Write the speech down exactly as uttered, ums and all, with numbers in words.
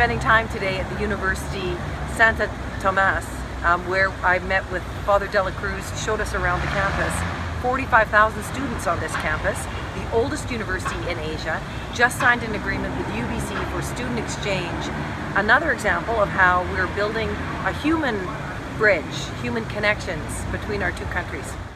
spending time today at the University of Santo Tomas, um, where I met with Father De La Cruz, showed us around the campus. forty-five thousand students on this campus, the oldest university in Asia, just signed an agreement with U B C for student exchange. Another example of how we're building a human bridge, human connections between our two countries.